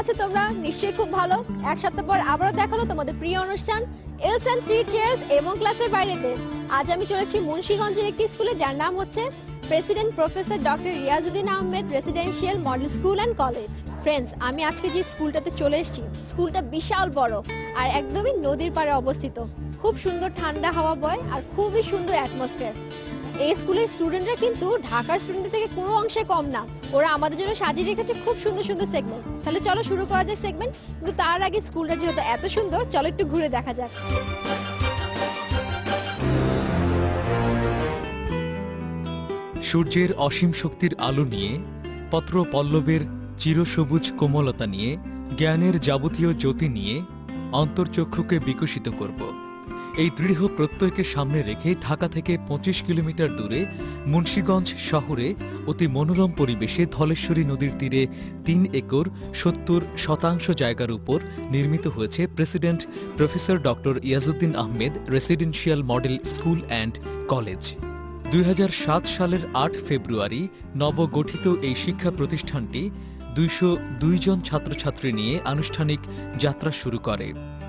আছো তোমরা? নিশ্চয়ই খুব ভালো। এক সপ্তাহ পর আবারও দেখালো তোমাদের প্রিয় অনুষ্ঠান এলস এন্ড থ্রি চেয়ার্স এবং ক্লাসের বাইরেতে। আজ আমি চলেছি মুন্সিগঞ্জের একটি স্কুলে, যার নাম হচ্ছে president professor doctor Iajuddin Ahmed residential model school and college. Friends, আমি আজকে যে স্কুলটাতে চলে এসেছি, স্কুলটা বিশাল বড় আর একদমই নদীর পাড়ে অবস্থিত। খুব সুন্দর ঠান্ডা হাওয়া বয় আর খুবই সুন্দর অ্যাটমসফিয়ার। এই স্কুলের স্টুডেন্টরা কিন্তু ঢাকার স্টুডেন্টদের থেকে কোনো অংশে কম না। ওরা আমাদের জন্য সাজিয়ে রেখেছে খুব সুন্দর সুন্দর সেগমেন্ট। তাহলে চলো শুরু করা যাক সেগমেন্ট। কিন্তু তার আগে স্কুলটা যেহেতু এত সুন্দর, চলো একটু ঘুরে দেখা যাক। সূর্যের অসীম শক্তির আলো নিয়ে, পত্র পল্লবের চিরসবুজ কোমলতা নিয়ে, জ্ঞানের যাবতীয় জ্যোতি নিয়ে অন্তর্চক্ষুকে বিকশিত করব। এই দৃঢ় প্রত্যয়কে সামনে রেখে ঢাকা থেকে ২৫ কিলোমিটার দূরে মুন্সিগঞ্জ শহরে অতি মনোরম পরিবেশে ধলেশ্বরী নদীর তীরে ৩ একর ৭০% জায়গার উপর নির্মিত হয়েছে president professor doctor Iajuddin Ahmed residential model school and college. ২০০৭ সালের ৮ ফেব্রুয়ারি নবগঠিত এই শিক্ষা প্রতিষ্ঠানটি ২০২ জন ছাত্রছাত্রী নিয়ে আনুষ্ঠানিক যাত্রা শুরু করে।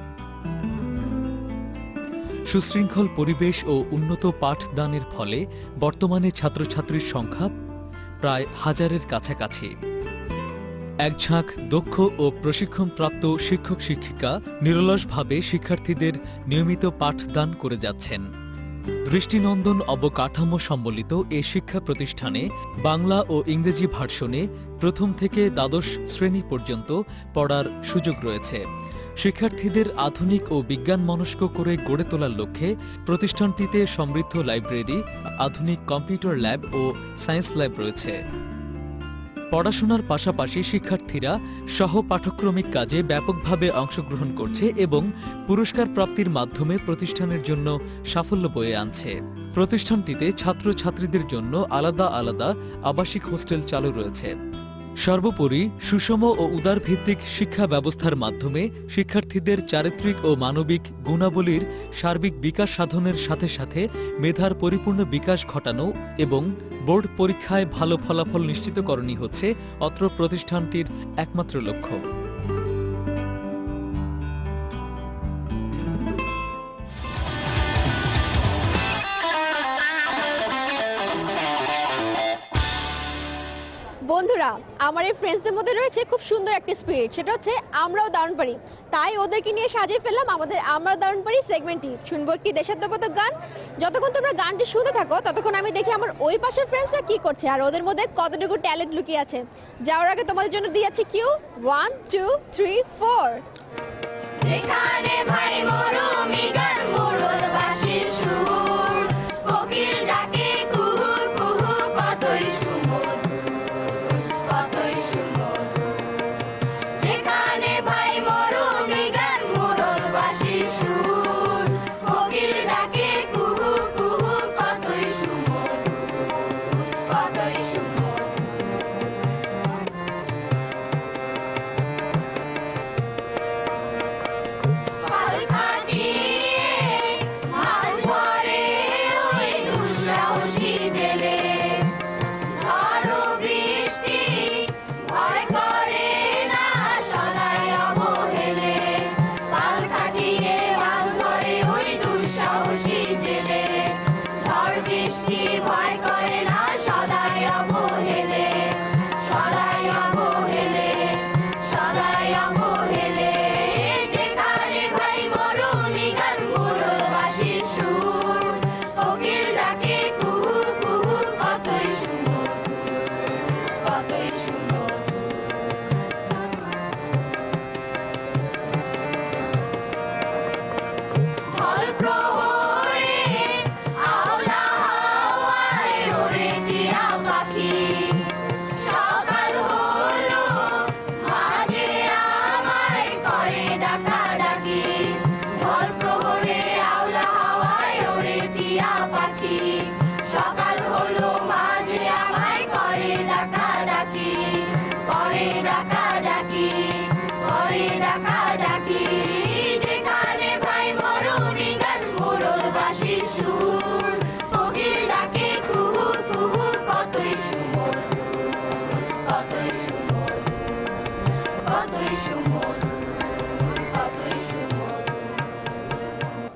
সুশৃঙ্খল পরিবেশ ও উন্নত পাঠদানের ফলে বর্তমানে ছাত্রছাত্রীর সংখ্যা প্রায় ১,০০০-এর কাছাকাছি। এক ঝাঁক দক্ষ ও প্রশিক্ষণপ্রাপ্ত শিক্ষক শিক্ষিকা নিরলসভাবে শিক্ষার্থীদের নিয়মিত পাঠদান করে যাচ্ছেন। দৃষ্টিনন্দন অবকাঠামো সম্বলিত এ শিক্ষা প্রতিষ্ঠানে বাংলা ও ইংরেজি ভার্সনে প্রথম থেকে দ্বাদশ শ্রেণী পর্যন্ত পড়ার সুযোগ রয়েছে। শিক্ষার্থীদের আধুনিক ও বিজ্ঞানমনস্ক করে গড়ে তোলার লক্ষ্যে প্রতিষ্ঠানটিতে সমৃদ্ধ লাইব্রেরি, আধুনিক কম্পিউটার ল্যাব ও সায়েন্স ল্যাব রয়েছে। পড়াশোনার পাশাপাশি শিক্ষার্থীরা সহপাঠক্রমিক কাজে ব্যাপকভাবে অংশগ্রহণ করছে এবং পুরস্কার প্রাপ্তির মাধ্যমে প্রতিষ্ঠানের জন্য সাফল্য বয়ে আনছে। প্রতিষ্ঠানটিতে ছাত্রছাত্রীদের জন্য আলাদা আলাদা আবাসিক হোস্টেল চালু রয়েছে। সর্বোপরি সুষম ও উদারভিত্তিক শিক্ষা ব্যবস্থার মাধ্যমে শিক্ষার্থীদের চারিত্রিক ও মানবিক গুণাবলীর সার্বিক বিকাশ সাধনের সাথে সাথে মেধার পরিপূর্ণ বিকাশ ঘটানো এবং বোর্ড পরীক্ষায় ভালো ফলাফল নিশ্চিতকরণই হচ্ছে অত্র প্রতিষ্ঠানটির একমাত্র লক্ষ্য। বন্ধুরা, আমার এই ফ্রেন্ডসদের মধ্যে রয়েছে খুব সুন্দর একটা স্পিরিট, সেটা হচ্ছে আমরাও দারুণ পারি। তাই ওদেরকে নিয়ে সাজিয়ে ফেললাম আমাদের আমরা দারুণ পারি সেগমেন্টটি। শুনবো একটি দেশাত্মবোধক গান। যতক্ষণ তোমরা গানটি শুনতে থাকো ততক্ষণ আমি দেখি আমার ওই পাশের ফ্রেন্ডসরা কি করছে আর ওদের মধ্যে কতটুকু ট্যালেন্ট লুকিয়ে আছে। যাওয়ার আগে তোমাদের জন্য দিয়ে যাচ্ছি কিউ 1 2 3 4। যেখানে ভাই মরমি গান মোরল বাঁশির সুর, কোকিল ডাকে কুহু কুহু, কতই সুমধুর, কতই সুমধুর। যেখানে ভাই মরমি গান মোরল বাঁশির সুর, কোকিল ডাকে কুহু কুহু, কতই সুমধুর, কতই সুমধুর। পাল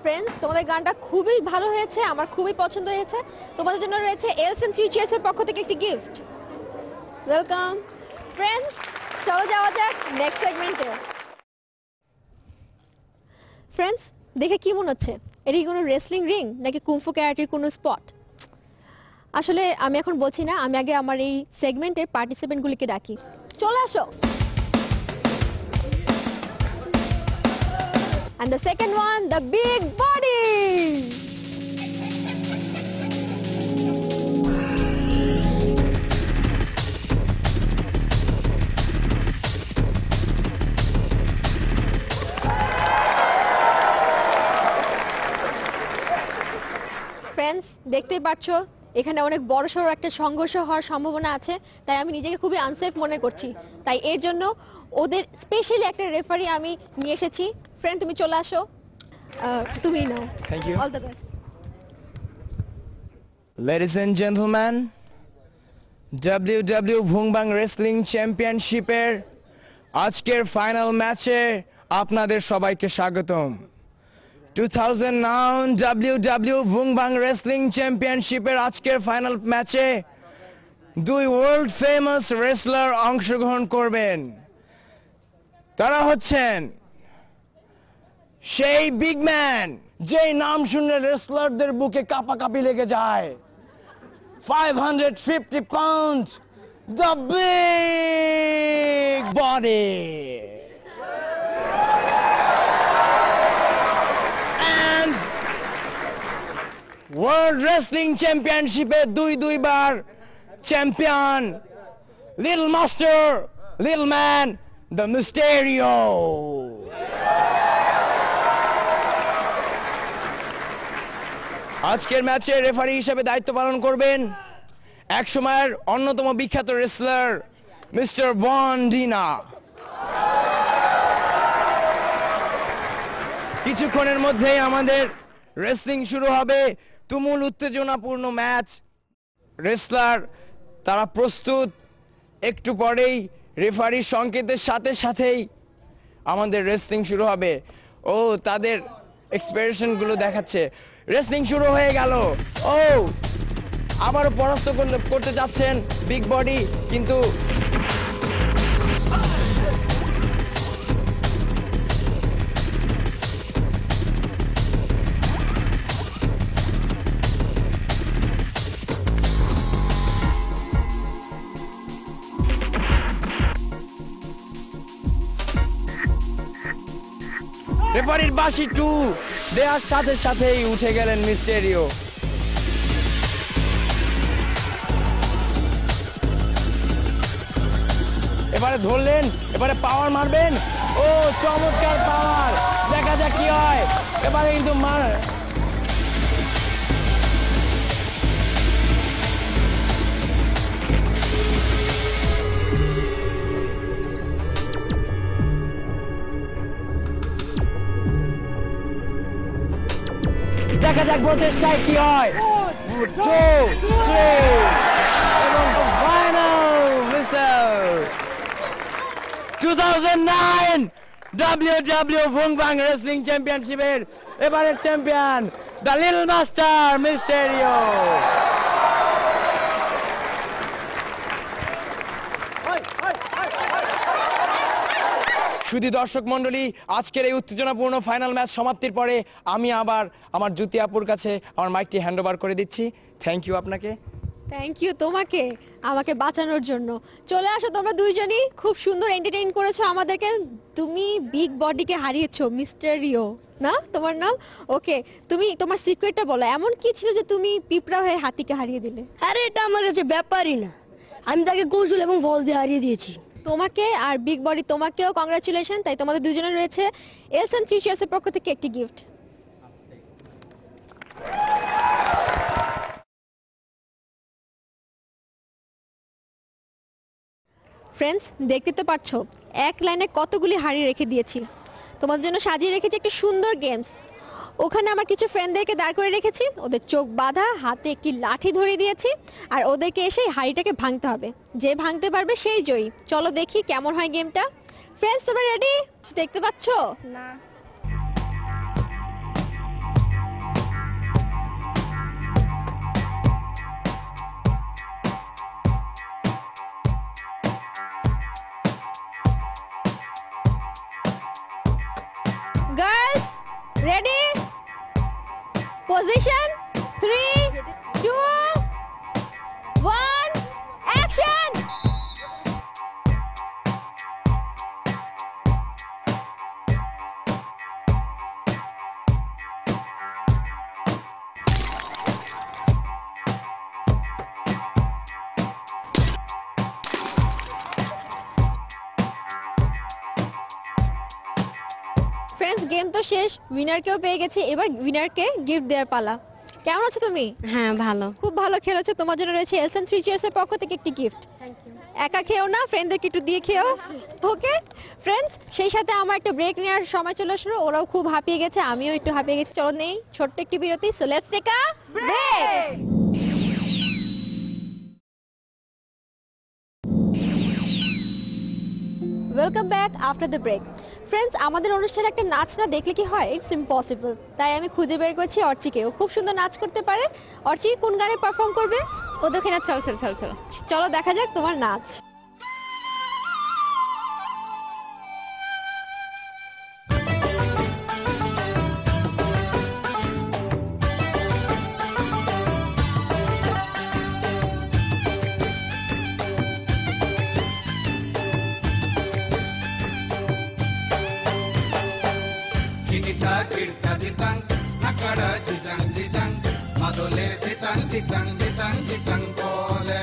ফ্রেন্ডস, তোমাদের গানটা খুবই ভালো হয়েছে, আমার খুবই পছন্দ হয়েছে। তোমাদের জন্য রয়েছে এলসেন 3 চেয়ার্স এর পক্ষ থেকে একটি গিফট। ওয়েলকাম ফ্রেন্ডস, চলো যাওয়া যাক নেক্সট সেগমেন্টে। ফ্রেন্ডস, দেখে কি মনে হচ্ছে? এটা কি কোনো রেসলিং রিং নাকি কুংফু ক্যারাটের কোনো স্পট? আসলে আমি এখন বলছি না, আমি আগে আমার এই সেগমেন্টের পার্টিসিপেন্টগুলিকে ডাকি। চলে আসো। And the second one, the big body. Friends, দেখতেই পাচ্ছো এখানে অনেক বড়সড় একটা সংঘর্ষ হওয়ার সম্ভাবনা আছে, তাই আমি নিজেকে খুবই আনসেফ মনে করছি। তাই এর জন্য ওদের স্পেশালি একটা রেফারি আমি নিয়ে এসেছি। ফ্রেন্ড, তুমি চলে আসো। তুমি নাও। Thank you. All the best. Ladies and gentlemen, WW ভুংবাং রেসলিং চ্যাম্পিয়নশিপের আজকের ফাইনাল ম্যাচে আপনাদের সবাইকে স্বাগতম। 2009 WW ভুংবাং রেসলিং চ্যাম্পিয়নশিপের আজকের ফাইনাল ম্যাচে দুই ওয়ার্ল্ড ফেমাস রেসলার অংশগ্রহণ করবেন। তারা হচ্ছেন সেই বিগ ম্যান যেই নাম শুনলে রেসলারদের বুকে কাঁপাকাঁপি লেগে যায়, 550 pounds, the big body. And World Wrestling Championship দুইবার champion, Little Master, Little Man, the Mysterio. আজকের ম্যাচে রেফারি হিসেবে দায়িত্ব পালন করবেন এক সময়ের অন্যতম বিখ্যাত রেসলার মিস্টার বন্ডিনা। কিছুক্ষণের মধ্যেই আমাদের রেসলিং শুরু হবে, তুমুল উত্তেজনাপূর্ণ ম্যাচ। রেসলার তারা প্রস্তুত, একটু পরেই রেফারির সংকেতের সাথে সাথেই আমাদের রেসলিং শুরু হবে। ও তাদের এক্সপ্রেশনগুলো দেখাচ্ছে। রেসলিং শুরু হয়ে গেল। ও আবারও পরাস্ত করতে যাচ্ছেন বিগ বডি, কিন্তু রেফারির বাঁশি টু দেওয়ার সাথে সাথেই উঠে গেলেন মিস্টেরিও। এবারে ধরলেন, এবারে পাওয়ার মারবেন। ও চমৎকার পাওয়ার, দেখা যাক কি হয়। এবারে কিন্তু দেখা যাক প্রচেষ্টায় কি হয়। 2, 3 এবং ফাইনাল মিসেল। 2009 WW ভুংবাং রেসলিং চ্যাম্পিয়নশিপের এবারের champion the little master Mysterio. শুধু দর্শক মন্ডলী, আজকের এই উত্তেজনাপূর্ণ ফাইনাল ম্যাচ সমাপ্তির পরে আমি আবার আমার জ্যোতি আপুর কাছে আমার মাইকটি হ্যান্ড ওভার করে দিচ্ছি। থ্যাংক ইউ আপনাকে। থ্যাংক ইউ তোমাকে আমাকে বাঁচানোর জন্য। চলে আসো তোমরা দুইজনই, খুব সুন্দর এন্টারটেইন করেছো আমাদেরকে। তুমি বিগ বডিকে হারিয়েছো, মিস্টেরিও না তোমার নাম? ওকে, তুমি তোমার সিক্রেটটা বলো, এমন কি ছিল যে তুমি পিঁপড়া হয়ে হাতিকে হারিয়ে দিলে? আরে এটা আমার কাছে ব্যাপারই না, আমি তাকে কৌশল এবং বল দিয়ে হারিয়ে দিয়েছি। তোমাকে আর বিগ বডি তোমাকেও কংগ্রাচুলেশন। তাই তোমাদের দুজনের রয়েছে এলসেন 3 চেয়ার্স এর পক্ষ থেকে একটি গিফট। ফ্রেন্ডস, দেখতে তো পাচ্ছ এক লাইনে কতগুলি হাড়ি রেখে দিয়েছি। তোমাদের জন্য সাজিয়ে রেখেছি একটা সুন্দর গেমস। ওখানে আমার কিছু ফ্রেন্ডদেরকে দাঁড় করে রেখেছি, ওদের চোখ বাঁধা, হাতে একটি লাঠি ধরিয়ে দিয়েছি, আর ওদেরকে এসে হাড়িটাকে ভাঙতে হবে। যে ভাঙতে পারবে সেই জয়ী। চলো দেখি কেমন হয় গেমটা। ফ্রেন্ডস, তোমরা রেডি? দেখতে পাচ্ছ না, ready position 3 2 1 action friends game তো শেষ উইনারকেও পেয়ে গেছি এবার উইনারকে গিফট দেওয়ার পালা কেমন আছো তুমি হ্যাঁ ভালো খুব ভালো খেলেছো তোমার জন্য রয়েছে এলসেন 3 চেয়ার্স এর পক্ষ থেকে একটি গিফট একা খেও না ফ্রেন্ডদেরকে একটু দিয়ে খেও ওকে ফ্রেন্ডস সেই সাথে আমার একটা ব্রেক নেওয়ার সময় চলে আসলো ওরাও খুব হাঁপিয়ে গেছে আমিও একটু হাঁপিয়ে গেছি চলো নেই ছোট্ট একটি বিরতি so let's take a break welcome back after the break friends আমাদের অনুষ্ঠানে একটা নাচ না দেখলে কি হয় ইটস ইম্পসিবল তাই আমি খুঁজে বের করছি অর্চিকে ও খুব সুন্দর নাচ করতে পারে অর্চি কোন গানে পারফর্ম করবে ও দক্ষিণা চল চল চল চল চলো দেখা যাক তোমার নাচ Kita kirta ditang, nakara jijang jijang, madole ditang ditang ditang ditang bole.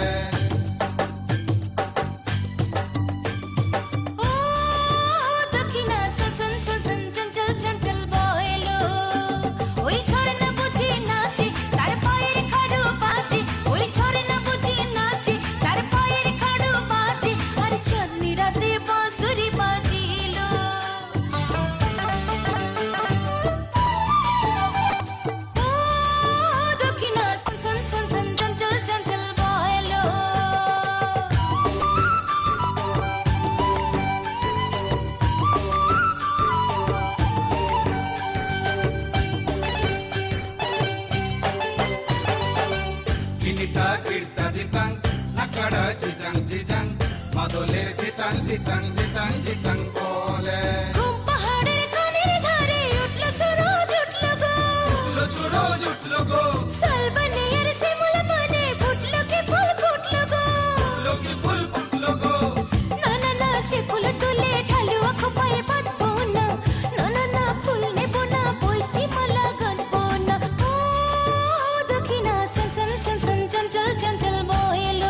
Oh, dakina sasan sasan chanchal chanchal boilo. Oi chorna buji nachi, tar payer khadu baji. Oi chorna buji nachi, tar payer khadu baji. Ar chandni rate bansuri bajilo. Oh, dakina sasan sasan chanchal chanchal boilo. Kita kirta ditang, nakara jijang jijang, madole ditang ditang ditang ditang bole. ঘুম পাহাড়ের কানের ধারে উঠলো সুরজ উঠলো গো Utlo suroj utlo go, সালবনে আর শিমুল বনে ফুটলো কি ফুল ফুটলো গো utlo ki ful futlo go. না না না সে ফুল তুলে ঢালুয়া খোপায় বাঁধবো না না না না ফুল নেবো না বইছি মালা গাঁথবো না ও দক্ষিণা সন সন সন সন চঞ্চল চঞ্চল বইলো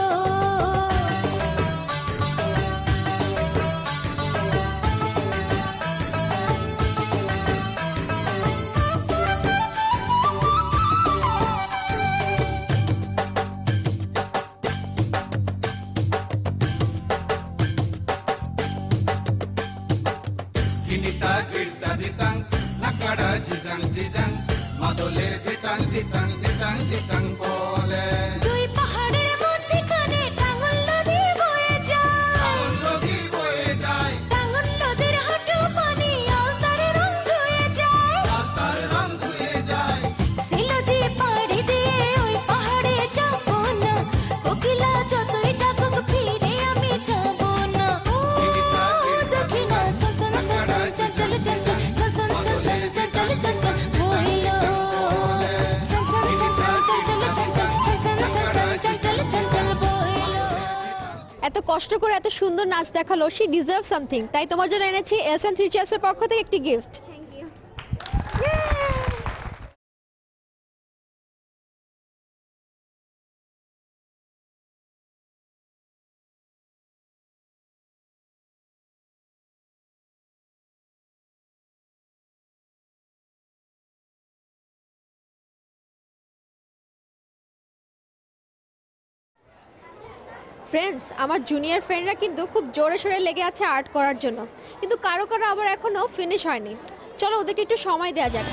Kita kirta ditang, nakara jijang jijang, madole ditang ditang ditang ditang bole. দুই পাহাড়ের মধ্যখানে টাঙ্গল নদী বয়ে যায় Logi boye jai, টাঙ্গল নদীর হাঁটু পানি আলতার রং ধুয়ে যায় altar rang dhuye jai. সিলদি পাড়ি দিয়ে ওই পাহাড়ে যাবো না কোকিলা যতই ডাকুক ফিরে আমি যাবো না ও দক্ষিণা সন সন সন চঞ্চল চঞ্চল সন সন সন সন চঞ্চল চঞ্চল বইলো সন সন সন সন চঞ্চল চঞ্চল সন সন সন সন চঞ্চল চঞ্চল বইলো এত কষ্ট করে এত সুন্দর নাচ দেখালো শি ডিজার্ভ সামথিং তাই তোমার জন্য এনেছি এলসেন 3 চেয়ার্স এর পক্ষ থেকে একটি গিফট থ্যাংক ইউ ফ্রেন্ডস আমার জুনিয়র ফ্রেন্ডরা কিন্তু খুব জোরে সোরে লেগে আছে আর্ট করার জন্য কিন্তু কারো কারো আবার এখনো ফিনিশ হয়নি চলো ওদেরকে একটু সময় দেওয়া যাক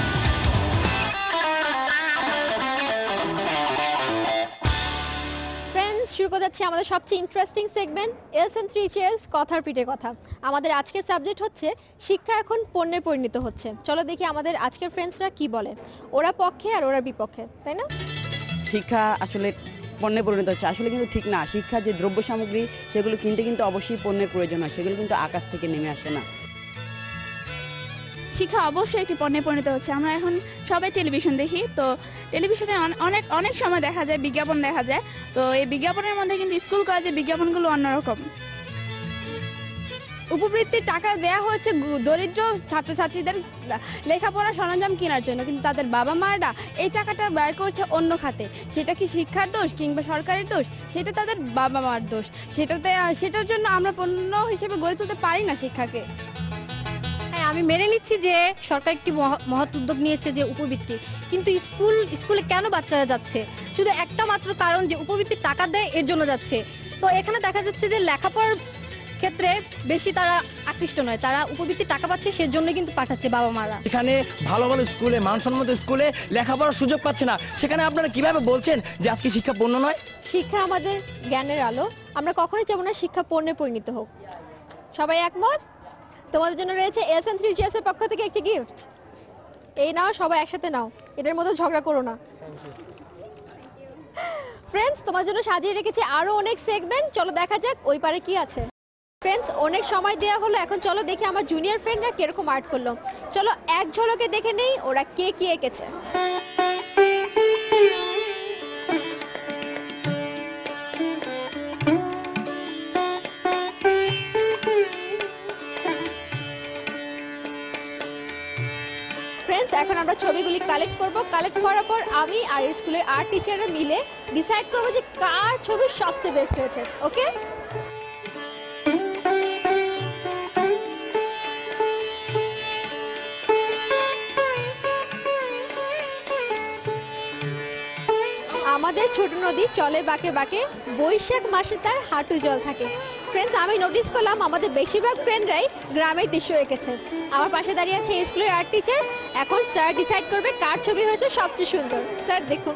ফ্রেন্ডস শুরু করে যাচ্ছে আমাদের সবচেয়ে ইন্টারেস্টিং সেগমেন্ট এলসেন 3 চেয়ার্স কথার পিঠে কথা আমাদের আজকের সাবজেক্ট হচ্ছে শিক্ষা এখন পণ্যে পরিণত হচ্ছে চলো দেখি আমাদের আজকের ফ্রেন্ডসরা কি বলে ওরা পক্ষে আর ওরা বিপক্ষে তাই না শিক্ষা আসলে পণ্যে পরিণত হচ্ছে আসলে কিন্তু ঠিক না শিক্ষা যে দ্রব্য সামগ্রী সেগুলো কিনতে কিন্তু অবশ্যই পণ্যের প্রয়োজন হয় সেগুলো কিন্তু আকাশ থেকে নেমে আসে না শিক্ষা অবশ্যই একটি পণ্যে পরিণত হচ্ছে। আমরা এখন সবাই টেলিভিশন দেখি, তো টেলিভিশনে অনেক অনেক সময় দেখা যায় বিজ্ঞাপন দেখা যায়, তো এই বিজ্ঞাপনের মধ্যে কিন্তু স্কুল কলেজের বিজ্ঞাপনগুলো অন্যরকম। উপবৃত্তির টাকা দেয়া হয়েছে দরিদ্র ছাত্রছাত্রীদের লেখাপড়া সরঞ্জাম কেনার জন্য, কিন্তু তাদের বাবা মারা এই টাকাটা ব্যয় করছে অন্য খাতে। সেটা কি শিক্ষার দোষ কিংবা সরকারের দোষ? সেটা তাদের বাবা মার দোষ। সেটার জন্য আমরা পণ্য হিসেবে গড়ে তুলতে পারি না শিক্ষাকে। হ্যাঁ, আমি মেনে নিচ্ছি যে সরকার একটি মহৎ উদ্যোগ নিয়েছে যে উপবৃত্তি, কিন্তু স্কুলে কেন বাচ্চারা যাচ্ছে? শুধু একটা মাত্র কারণ যে উপবৃত্তির টাকা দেয় এর জন্য যাচ্ছে। তো এখানে দেখা যাচ্ছে যে লেখাপড়ার ক্ষেত্রে বেশি তারা আকৃষ্ট নয়, তারা উপবৃত্তির টাকা পাচ্ছে সেজন্য কিন্তু পাঠাচ্ছে বাবা মারা। এখানে ভালো ভালো স্কুলে, মানসম্মত স্কুলে লেখাপড়ার সুযোগ পাচ্ছে না, সেখানে আপনারা কিভাবে বলছেন যে আজকে শিক্ষা পণ্য নয়? শিক্ষা আমাদের জ্ঞানের আলো, আমরা কখনোই চাবো না শিক্ষা পণ্যে পরিণত হোক। সবাই একমত? তোমাদের জন্য রয়েছে এলএসএন 3 চেয়ার্স এর পক্ষ থেকে একটি গিফট। এই নাও, সবাই একসাথে নাও, এটার মধ্যে ঝগড়া করো না। ফ্রেন্ডস, তোমার জন্য সাজিয়ে রেখেছি আরো অনেক সেগমেন্ট, চলো দেখা যাক ওই পারে কি আছে। ফ্রেন্ডস, অনেক সময় দেওয়া হলো, এখন চলো দেখি আমার জুনিয়র ফ্রেন্ডরা কিরকম আর্ট করলো। চলো এক ঝলকে দেখে নেই ওরা কে কি এঁকেছে। ফ্রেন্ডস, এখন আমরা ছবিগুলি কালেক্ট করব। কালেক্ট করার পর আমি আর স্কুলের আর্ট টিচাররা মিলে ডিসাইড করবো যে কার ছবি সবচেয়ে বেস্ট হয়েছে। ওকে? আমাদের ছোট নদী চলে বাঁকে বাঁকে, বৈশাখ মাসে তার হাঁটু জল থাকে। ফ্রেন্ডস, আমি নোটিস করলাম আমাদের বেশিরভাগ ফ্রেন্ডরাই গ্রামের দৃশ্য এঁকেছে। আমার পাশে দাঁড়িয়ে আছে স্কুলের আর্ট টিচার। এখন স্যার ডিসাইড করবে কার ছবি হয়েছে সবচেয়ে সুন্দর। স্যার দেখুন।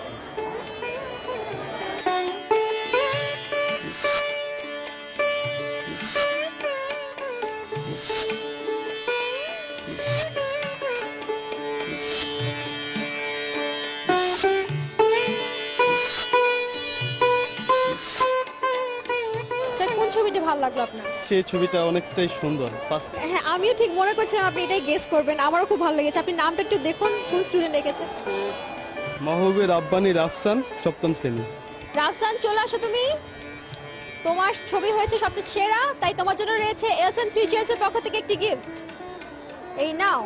ছবিটা ভালো লাগলো আপনার? সেই ছবিটা অনেকটাই সুন্দর। হ্যাঁ, আমিও ঠিক মনে করছিলাম আপনি এটাই গেস করবেন। আমারও খুব ভালো লেগেছে। আপনি নামটা একটু দেখুন, কোন স্টুডেন্ট এঁকেছে? মাহবুবে রাব্বানি রাফসান, 7ম শ্রেণী। রাফসান, চলে আসো তুমি। তোমার ছবি হয়েছে সবচেয়ে সেরা, তাই তোমার জন্য রয়েছে এলএসএন 3 চেয়ার্স এর পক্ষ থেকে একটি গিফট। এই নাও।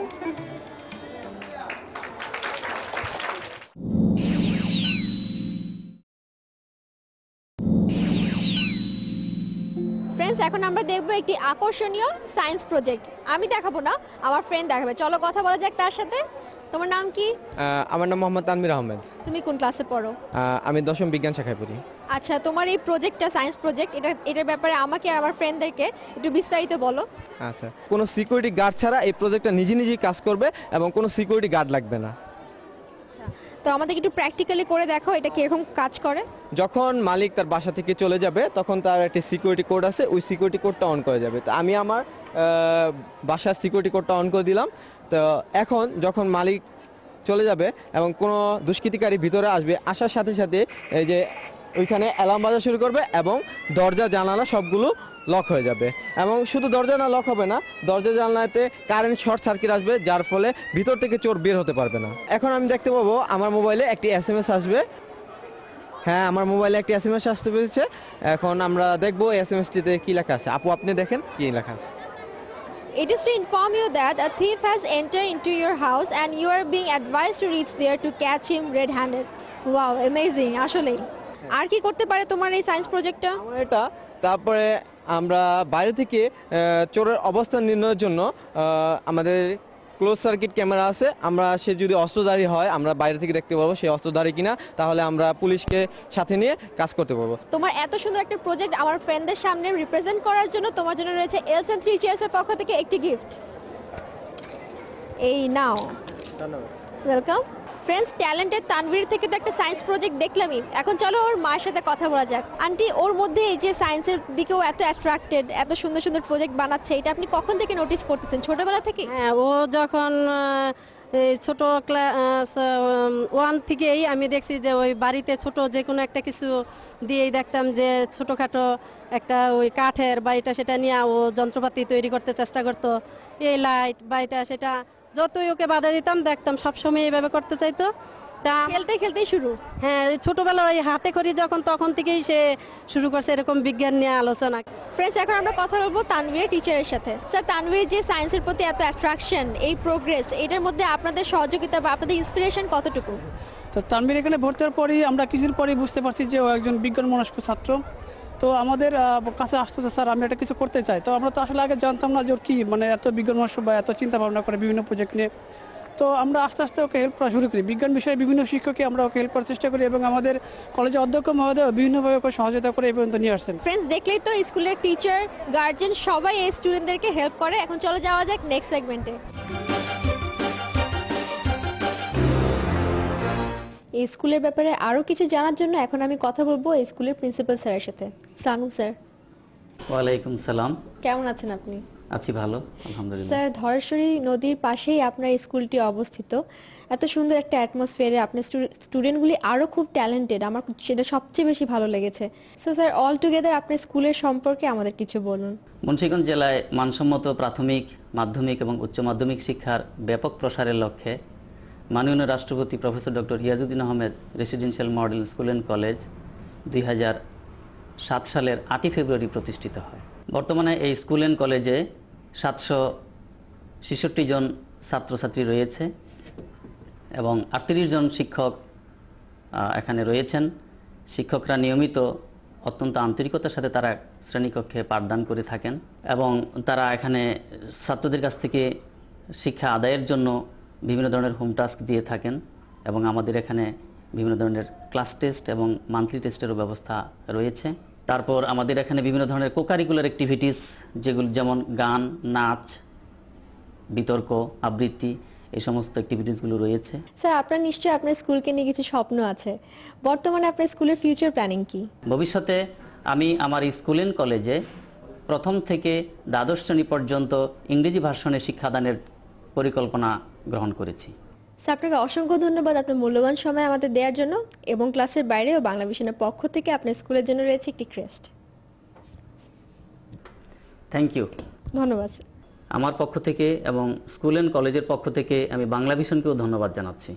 ফ্রেন্ডস, এখন আমরা দেখবো একটি আকর্ষণীয় সায়েন্স প্রজেক্ট। আমি দেখাবো না, আমার ফ্রেন্ড দেখাবে। চলো কথা বলা যাক তার সাথে। তোমার নাম কি? আমার নাম মোহাম্মদ তানভীর আহমেদ। তুমি কোন ক্লাসে পড়ো? আমি 10ম বিজ্ঞান শাখায় পড়ি। আচ্ছা, তোমার এই প্রজেক্টটা, সায়েন্স প্রজেক্ট, এটার ব্যাপারে আমাকে আর আমার ফ্রেন্ডদেরকে একটু বিস্তারিত বলো। আচ্ছা, কোনো সিকিউরিটি গার্ড ছাড়া এই প্রজেক্টটা নিজেই কাজ করবে এবং কোনো সিকিউরিটি গার্ড লাগবে না। তো আমাদের একটু প্র্যাকটিক্যালি করে দেখো এটা কিরকম কাজ করে। যখন মালিক তার বাসা থেকে চলে যাবে তখন তার একটা সিকিউরিটি কোড আছে, ওই সিকিউরিটি কোডটা অন করে যাবে। তো আমি আমার বাসার সিকিউরিটি কোডটা অন করে দিলাম। তো এখন যখন মালিক চলে যাবে এবং কোনো দুষ্কৃতিকারী ভিতরে আসবে, আসার সাথে সাথে এই যে ওইখানে অ্যালার্ম বাজা শুরু করবে এবং দরজা জানালা সবগুলো লক হয়ে যাবে। এবং শুধু দরজা না লক হবে না, দরজা জানলাতে কারেন্ট শর্ট সার্কিট আসবে, যার ফলে ভিতর থেকে চোর বের হতে পারবে না। এখন আমি দেখতে পাবো আমার মোবাইলে একটি SMS আসবে। হ্যাঁ, আমার মোবাইলে একটি SMS আসতে পেরেছে। এখন আমরা দেখবো SMSটিতে কি লেখা আছে। আপু, আপনি দেখেন কি লেখা আছে। It is to inform you that a thief has entered into your house and you are being advised to reach there to catch him red-handed. Wow, amazing! আসলে আর কি করতে পারে তোমার এই সায়েন্স প্রজেক্টটা? এটা তারপরে আমরা বাইরে থেকে চোরের অবস্থান নির্ণয়ের জন্য আমাদের ক্লোজ সার্কিট ক্যামেরা আছে। আমরা সে যদি অস্ত্রধারী হয় আমরা বাইরে থেকে দেখতে পারবো সে অস্ত্রধারী কিনা, তাহলে আমরা পুলিশকে সাথে নিয়ে কাজ করতে পারবো। তোমার এত সুন্দর একটা প্রজেক্ট আমার ফ্রেন্ডদের সামনে রিপ্রেজেন্ট করার জন্য তোমার জন্য রয়েছে এলএসএন 3 চেয়ার্স এর পক্ষ থেকে একটি গিফট। এই নাও। ধন্যবাদ। ওয়েলকাম। ফ্রেন্ডস, ট্যালেন্টেড তানভীর থেকে তো একটা সায়েন্স প্রজেক্ট দেখলামই, এখন চলো ওর মার সাথে কথা বলা যাক। আন্টি, ওর মধ্যে এই যে সায়েন্সের দিকেও এত অ্যাট্রাক্টেড, এত সুন্দর সুন্দর প্রজেক্ট বানাচ্ছে, এটা আপনি কখন থেকে নোটিস করতেছেন? ছোটবেলা থেকে? হ্যাঁ, ও যখন এই ছোট ক্লাস 1 থেকেই আমি দেখছি যে ওই বাড়িতে ছোট যে কোনো একটা কিছু দিয়েই দেখতাম যে ছোটোখাটো একটা ওই কাঠের বা এটা সেটা নিয়ে ও যন্ত্রপাতি তৈরি করতে চেষ্টা করতো, এই লাইট বা এটা সেটা যতই ওকে বাধা দিতাম দেখতাম সবসময় এইভাবে করতে চাইতো। তা খেলতে খেলতেই শুরু। হ্যাঁ, ছোটবেলা ওই হাতে খড়ি যখন তখন থেকেই সে শুরু করছে এরকম বিজ্ঞান নিয়ে আলোচনা। ফ্রেন্ডস, এখন আমরা কথা বলবো তানভীর টিচারের সাথে। স্যার, তানভীর যে সায়েন্সের প্রতি এত অ্যাট্রাকশন, এই প্রোগ্রেস, এটার মধ্যে আপনাদের সহযোগিতা বা আপনাদের ইন্সপিরেশন কতটুকু? তো তানভীর এখানে ভর্তি হওয়ার পরেই আমরা কিছুদিন পরেই বুঝতে পারছি যে ও একজন বিজ্ঞান মনস্ক ছাত্র। তো আমাদের কাছে আসতো যে স্যার আমি একটা কিছু করতে চাই। তো আমরা তো আসলে আগে জানতাম না যে ওর কী মানে এত বিজ্ঞান মনস্ক বা এত চিন্তা ভাবনা করে বিভিন্ন প্রজেক্ট নিয়ে। তো আমরা আস্তে আস্তে ওকে হেল্প করা শুরু করি। বিজ্ঞান বিষয়ে বিভিন্ন শিক্ষককে আমরা ওকে হেল্প করার চেষ্টা করি এবং আমাদের কলেজের অধ্যক্ষ মহোদয় বিভিন্নভাবে ওকে সহযোগিতা করে এই পর্যন্ত নিয়ে আসছেন। ফ্রেন্ডস, দেখলেই তো স্কুলের টিচার, গার্জিয়ান সবাই এই স্টুডেন্টদেরকে হেল্প করে। এখন চলে যাওয়া যাক নেক্সট সেগমেন্টে। এই স্কুলের ব্যাপারে আরও কিছু জানার জন্য এখন আমি কথা বলবো এই স্কুলের প্রিন্সিপাল স্যারের সাথে। সালাম স্যার। ওয়ালাইকুম সালাম। কেমন আছেন আপনি? আছি ভালো, আলহামদুলিল্লাহ। স্যার, ধরেশ্বরী নদীর পাশেই আপনার স্কুলটি অবস্থিত। এত সুন্দর একটা অ্যাটমসফিয়ারে আপনার স্টুডেন্টগুলি আরও খুব ট্যালেন্টেড, আমার সেটা সবচেয়ে বেশি ভালো লেগেছে। সো স্যার, অল টুগেদার আপনার স্কুলের সম্পর্কে আমাদের কিছু বলুন। মুন্সিগঞ্জ জেলায় মানসম্মত প্রাথমিক, মাধ্যমিক এবং উচ্চ মাধ্যমিক শিক্ষার ব্যাপক প্রসারের লক্ষ্যে মাননীয় রাষ্ট্রপতি professor doctor Iajuddin Ahmed residential model school and college 2007 সালের 8 ফেব্রুয়ারি প্রতিষ্ঠিত হয়। বর্তমানে এই স্কুল অ্যান্ড কলেজে 766 জন ছাত্রছাত্রী রয়েছে এবং 38 জন শিক্ষক এখানে রয়েছেন। শিক্ষকরা নিয়মিত অত্যন্ত আন্তরিকতার সাথে তারা শ্রেণীকক্ষে পাঠদান করে থাকেন এবং তারা এখানে ছাত্রদের কাছ থেকে শিক্ষা আদায়ের জন্য বিভিন্ন ধরনের হোম টাস্ক দিয়ে থাকেন এবং আমাদের এখানে বিভিন্ন ধরনের ক্লাস টেস্ট এবং মান্থলি টেস্টেরও ব্যবস্থা রয়েছে। তারপর আমাদের এখানে বিভিন্ন ধরনের কোকারিকুলার অ্যাক্টিভিটিস, যেগুলো যেমন গান, নাচ, বিতর্ক, আবৃত্তি, এই সমস্ত অ্যাক্টিভিটিসগুলো রয়েছে। স্যার, আপনার নিশ্চয়ই আপনার স্কুলকে নিয়ে কিছু স্বপ্ন আছে। বর্তমানে আপনার স্কুলের ফিউচার প্ল্যানিং কি? ভবিষ্যতে আমি আমার স্কুল অ্যান্ড কলেজে প্রথম থেকে দ্বাদশ শ্রেণী পর্যন্ত ইংরেজি ভার্সনে শিক্ষাদানের পরিকল্পনা গ্রহণ করেছি। স্যার, আপনাকে অসংখ্য ধন্যবাদ আপনার মূল্যবান সময় আমাদের দেওয়ার জন্য, এবং ক্লাসের বাইরেও বাংলাভিশনের পক্ষ থেকে আপনার স্কুলের জন্য রয়েছে একটি ক্রেস্ট। Thank you. ধন্যবাদ। আমার পক্ষ থেকে এবং স্কুল অ্যান্ড কলেজের পক্ষ থেকে আমি বাংলাভিশনকেও ধন্যবাদ জানাচ্ছি।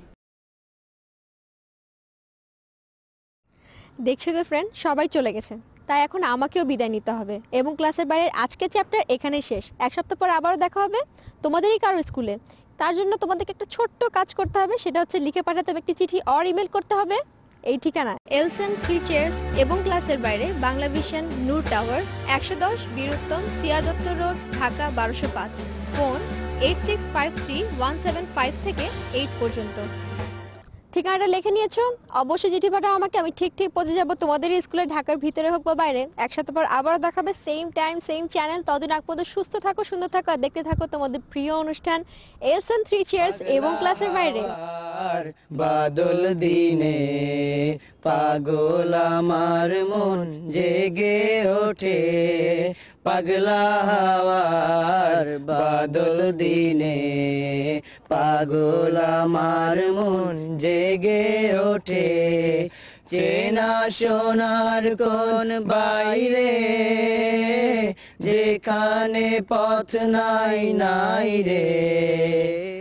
দেখছো তো ফ্রেন্ড, সবাই চলে গেছে, তাই এখন আমাকেও বিদায় নিতে হবে এবং ক্লাসের বাইরের আজকের চ্যাপ্টার এখানেই শেষ। এক সপ্তাহ পর আবারও দেখা হবে তোমাদেরই কারো স্কুলে। তার জন্য তোমাদেরকে একটা ছোট্ট কাজ করতে হবে, সেটা হচ্ছে লিখে পাঠাতে হবে একটি চিঠি আর ইমেল করতে হবে এই ঠিকানা এলসেন 3 চেয়ার্স এবং ক্লাসের বাইরে, বাংলাভিশন, নূর টাওয়ার, 110 বীর উত্তম, CR Dutta road, Dhaka 1205। Phone 865317 থেকে 8 পর্যন্ত। ঠিকানাটা লিখে নিয়েছো? অবশ্যই চিঠি পাঠাও আমাকে, আমি ঠিক পৌঁছে যাবো তোমাদের স্কুলে, ঢাকার ভিতরে হোক বা বাইরে। এক সপ্তাহ পর আবার দেখাবে, সেম টাইম সেম চ্যানেল। ততদিন আগ পর্যন্ত সুস্থ থাকো, সুন্দর থাকো আর দেখতে থাকো তোমাদের প্রিয় অনুষ্ঠান এলসেন 3 চেয়ার্স এবং ক্লাসের বাইরে। বাদল দিনে পাগল আমার মন জেগে ওঠে, পাগলা হাওয়ার বাদল দিনে পাগল আমার মন জেগে ওঠে, চেনা সোনার কোন বাইরে যেখানে পথ নাই রে।